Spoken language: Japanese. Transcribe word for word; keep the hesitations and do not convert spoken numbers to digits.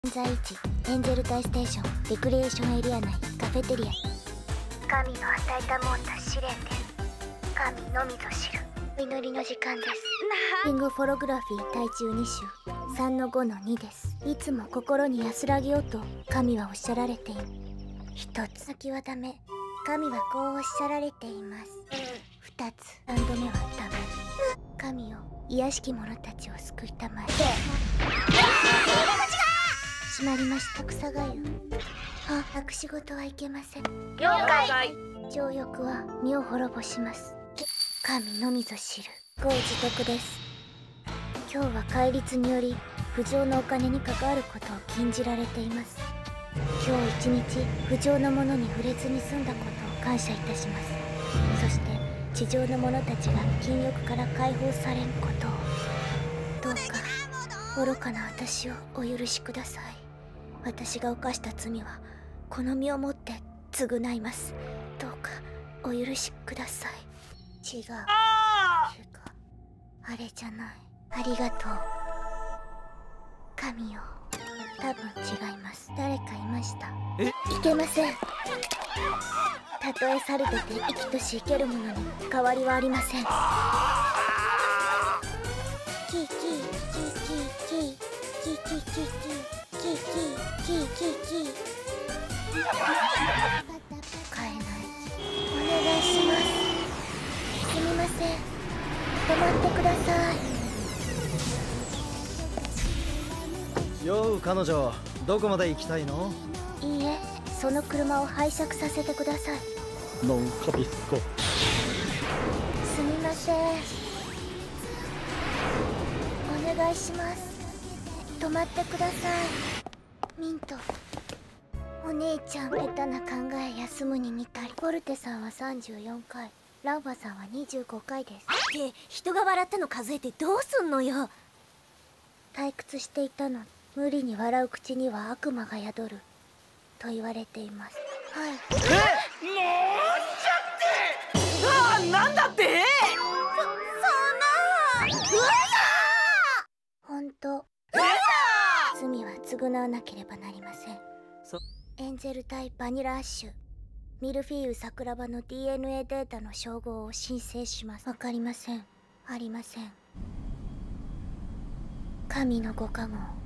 現在地エンゼル大ステーションレクリエーションエリア内カフェテリア。神の与えたもんだ試練です。神のみぞ知る祈りの時間です。リングフォログラフィー第じゅうに種 さんのごのにです。いつも心に安らぎをと神はおっしゃられている。一つ先はダメ、神はこうおっしゃられています。二つ三度目はダメ、神よ癒しき者たちを救いたまえ。閉まりました草がゆ。あ、隠し事はいけません。了解。情欲は身を滅ぼします。神のみぞ知るご自得です。今日は戒律により不浄のお金に関わることを禁じられています。今日一日不浄のものに触れずに済んだことを感謝いたします。そして地上の者たちが禁欲から解放されんことを。どうか愚かな私をお許しください。私が犯した罪はこの身をもって償います。どうかお許しください。違う。違う。あれじゃない。ありがとう神よ。多分違います。誰かいました。え？いけません。たとえ猿出て生きとし生けるものに変わりはありません。キーキーキーキーキーキーキーキーキーキーキーキーキーキー買えない。お願いします。すみません、止まってください。 よう彼女、どこまで行きたいの？ いいえ、その車を拝借させてください。 ノンカビスコ。 すみません、お願いします。止まってください。ミントお姉ちゃん、下手な考え休むに見たり。フォルテさんはさんじゅうよんかい、ランファさんはにじゅうごかいです。 って人が笑ったの数えてどうすんのよ。 退屈していたの。無理に笑う口には悪魔が宿ると言われています。はい。 え、もうちゃってああ、なんだってそ、そんなうわほんと罪は償わなければなりません。エンゼル対バニラアッシュミルフィーユ桜庭の ディーエヌエー データの照合を申請します。わかりません。ありません。神のご加護